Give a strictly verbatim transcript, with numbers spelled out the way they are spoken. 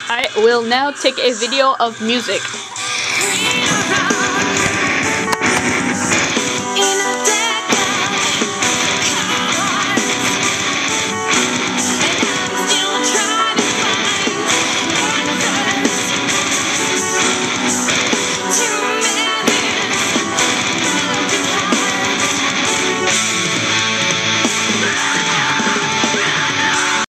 I will now take a video of music.